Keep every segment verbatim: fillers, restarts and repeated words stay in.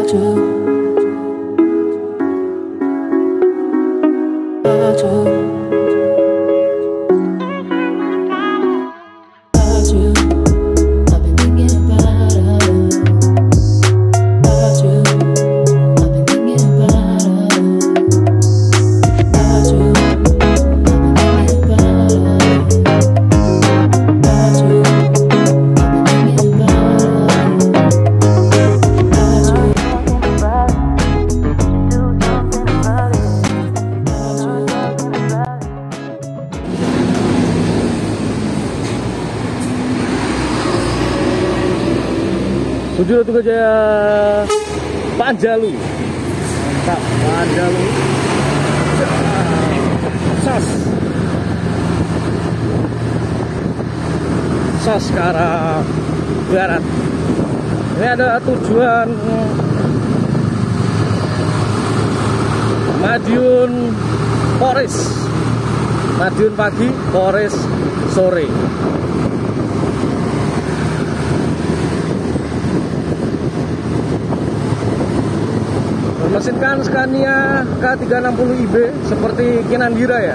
Tujuh Ratu Gajah Panjalu, mantap. Panjalu sas sas ke arah barat. Ini ada tujuan Madiun Polres, Madiun pagi, Polres sore. Mesinkan Scania K tiga enam nol I B seperti Kinandira ya.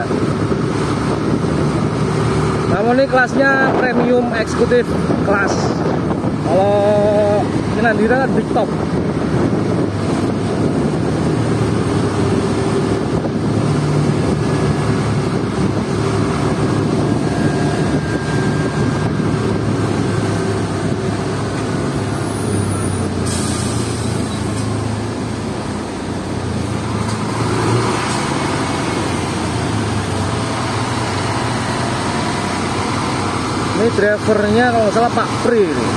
Namun ini kelasnya premium eksekutif kelas. Kalau Kinandira kan big top. Ini drivernya kalau nggak salah Pak Pri ini.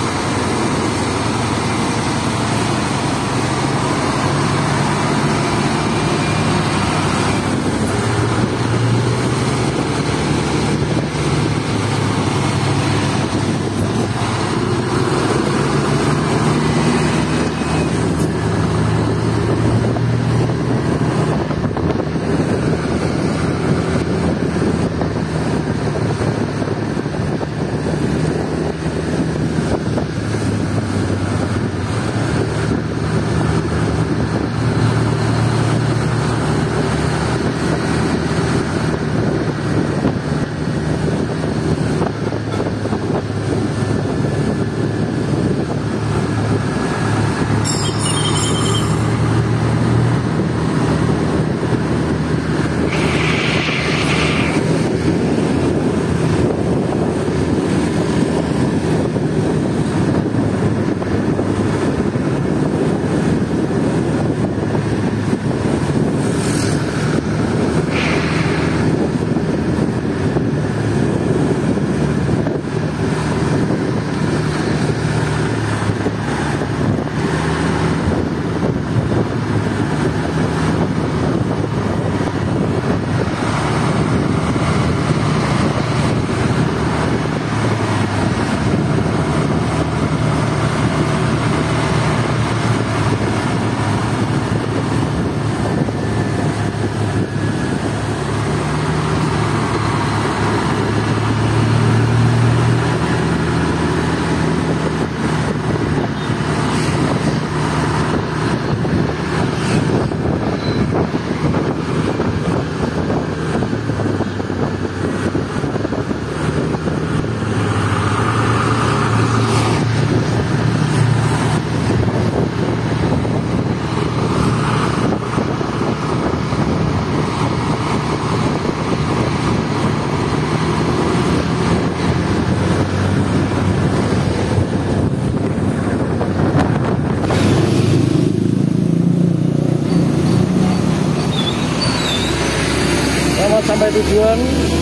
Sampai tujuan.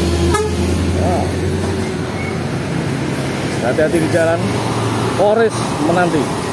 Nah, hati-hati di jalan, Polres menanti.